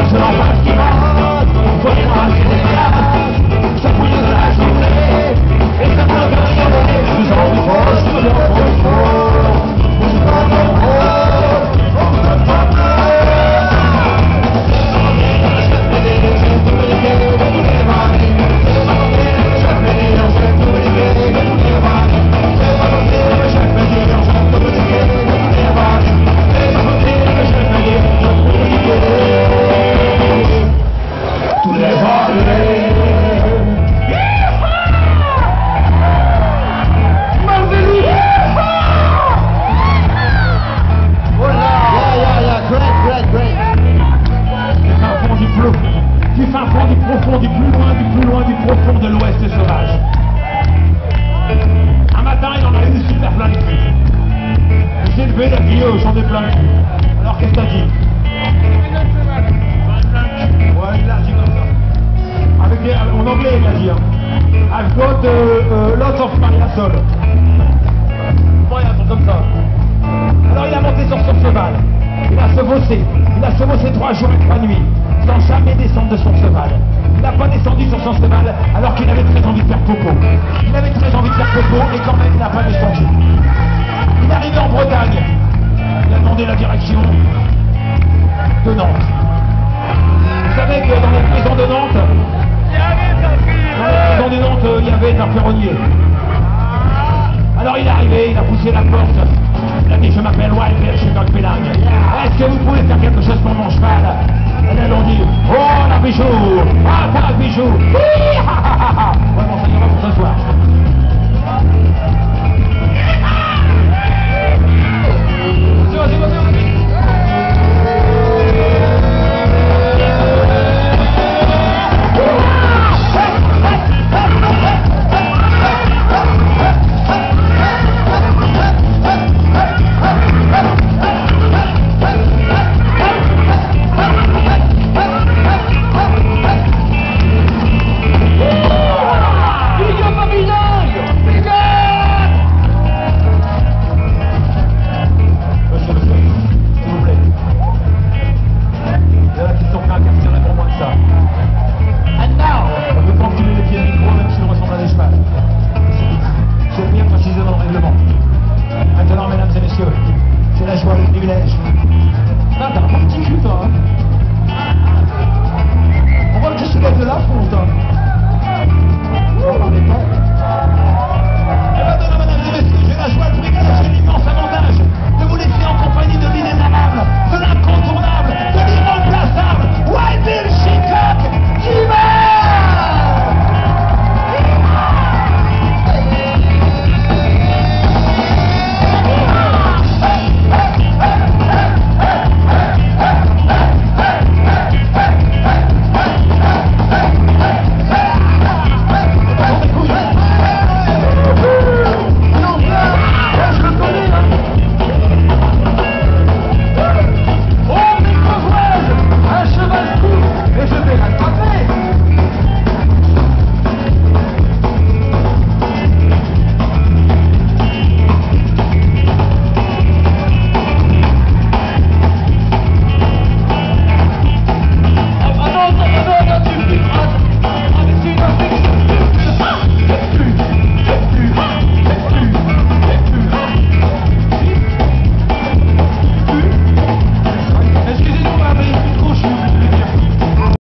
J'en ai plein le cul. Alors qu'est-ce que t'as dit? Ouais, il a dit comme ça. En anglais, il a dit. I've got lots of mariasol. Ouais, un truc comme ça. Alors il a monté sur son cheval. Il a chevauché. Il a chevauché 3 jours et 3 nuits. Sans jamais descendre de son cheval. Il n'a pas descendu sur son cheval alors qu'il avait très envie de faire popo. Il avait très envie de faire popo et quand même il n'a pas descendu. Il est arrivé en Bretagne. Il a demandé la direction de Nantes. Vous savez que dans les prisons de Nantes, il y avait un ferronnier. Alors il est arrivé, il a poussé la porte. Il a dit je m'appelle Wild, je suis dans le pélag. Est-ce que vous pouvez faire quelque chose pour mon cheval? Et là, on dit oh la bijou, ah t'as la bijou. Ouais, bon, ça ira.